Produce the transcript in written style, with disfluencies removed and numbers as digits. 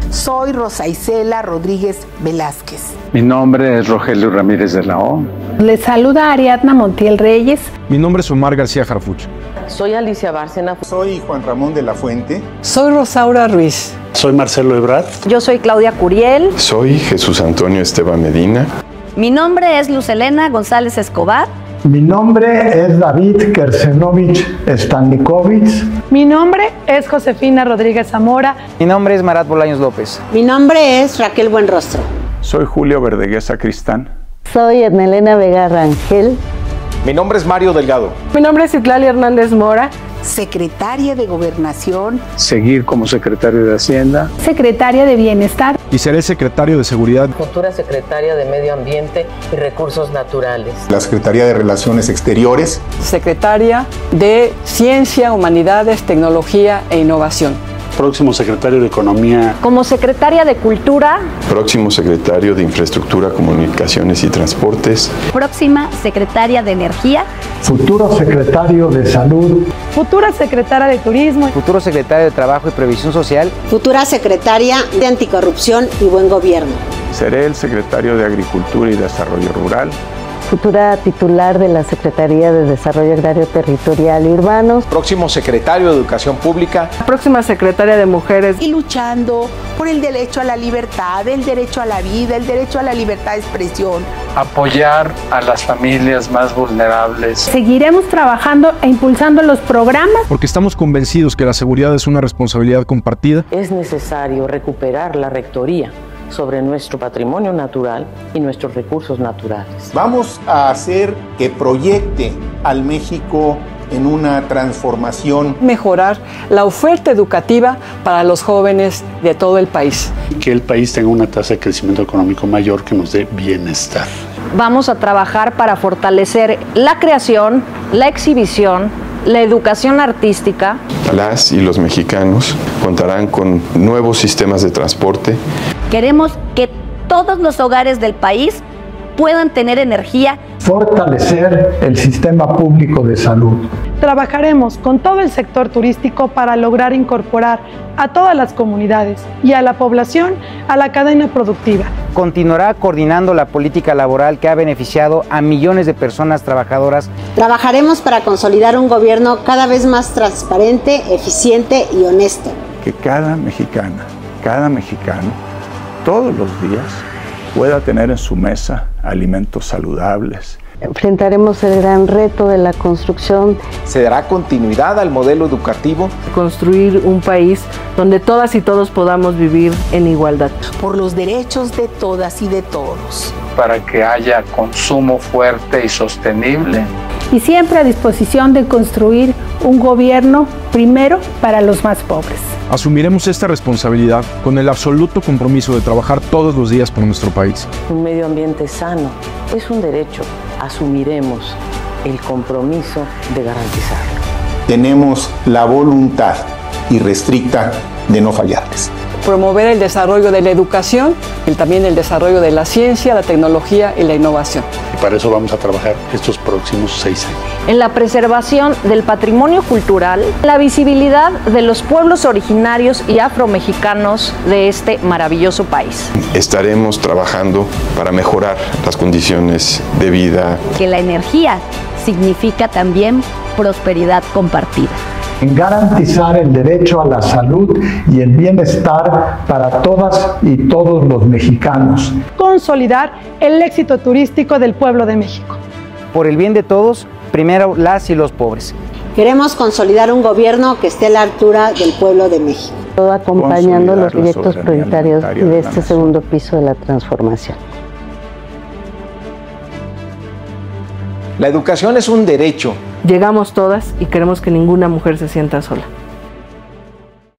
Soy Rosa Isela Rodríguez Velázquez. Mi nombre es Rogelio Ramírez de la O. Les saluda Ariadna Montiel Reyes. Mi nombre es Omar García Harfuch. Soy Alicia Bárcena. Soy Juan Ramón de la Fuente. Soy Rosaura Ruiz. Soy Marcelo Ebrard. Yo soy Claudia Curiel. Soy Jesús Antonio Esteban Medina. Mi nombre es Lucelena González Escobar. Mi nombre es David Kersenovich Stanikovic. Mi nombre es Josefina Rodríguez Zamora. Mi nombre es Marat Bolaños López. Mi nombre es Raquel Buenrostro. Soy Julio Verdeguesa Cristán. Soy Edmelena Vega Rangel. Mi nombre es Mario Delgado. Mi nombre es Citlali Hernández Mora. Secretaria de Gobernación. Seguir como secretario de Hacienda. Secretaria de Bienestar. Y seré secretario de Seguridad. Futura secretaria de Medio Ambiente y Recursos Naturales. La Secretaría de Relaciones Exteriores. Secretaria de Ciencia, Humanidades, Tecnología e Innovación. Próximo secretario de Economía. Como secretaria de Cultura. Próximo secretario de Infraestructura, Comunicaciones y Transportes. Próxima secretaria de Energía. Futuro secretario de Salud. Futura secretaria de Turismo. Futuro secretario de Trabajo y Previsión Social. Futura secretaria de Anticorrupción y Buen Gobierno. Seré el secretario de Agricultura y Desarrollo Rural. Futura titular de la Secretaría de Desarrollo Agrario Territorial y Urbano. Próximo secretario de Educación Pública. Próxima secretaria de Mujeres. Y luchando por el derecho a la libertad, el derecho a la vida, el derecho a la libertad de expresión. Apoyar a las familias más vulnerables. Seguiremos trabajando e impulsando los programas. Porque estamos convencidos que la seguridad es una responsabilidad compartida. Es necesario recuperar la rectoría sobre nuestro patrimonio natural y nuestros recursos naturales. Vamos a hacer que proyecte al México en una transformación. Mejorar la oferta educativa para los jóvenes de todo el país. Que el país tenga una tasa de crecimiento económico mayor que nos dé bienestar. Vamos a trabajar para fortalecer la creación, la exhibición, la educación artística. Las y los mexicanos contarán con nuevos sistemas de transporte. Queremos que todos los hogares del país puedan tener energía. Fortalecer el sistema público de salud. Trabajaremos con todo el sector turístico para lograr incorporar a todas las comunidades y a la población a la cadena productiva. Continuará coordinando la política laboral que ha beneficiado a millones de personas trabajadoras. Trabajaremos para consolidar un gobierno cada vez más transparente, eficiente y honesto. Que cada mexicana, cada mexicano, todos los días pueda tener en su mesa alimentos saludables. Enfrentaremos el gran reto de la construcción. Se dará continuidad al modelo educativo. Construir un país donde todas y todos podamos vivir en igualdad. Por los derechos de todas y de todos. Para que haya consumo fuerte y sostenible. Y siempre a disposición de construir un gobierno primero para los más pobres. Asumiremos esta responsabilidad con el absoluto compromiso de trabajar todos los días por nuestro país. Un medio ambiente sano es un derecho. Asumiremos el compromiso de garantizarlo. Tenemos la voluntad irrestricta de no fallarles. Promover el desarrollo de la educación y también el desarrollo de la ciencia, la tecnología y la innovación. Y para eso vamos a trabajar estos próximos 6 años. En la preservación del patrimonio cultural, la visibilidad de los pueblos originarios y afromexicanos de este maravilloso país. Estaremos trabajando para mejorar las condiciones de vida. Que la energía significa también prosperidad compartida. En garantizar el derecho a la salud y el bienestar para todas y todos los mexicanos. Consolidar el éxito turístico del pueblo de México. Por el bien de todos, primero las y los pobres. Queremos consolidar un gobierno que esté a la altura del pueblo de México. Todo acompañando los proyectos prioritarios de este segundo piso de la transformación. La educación es un derecho. Llegamos todas y queremos que ninguna mujer se sienta sola.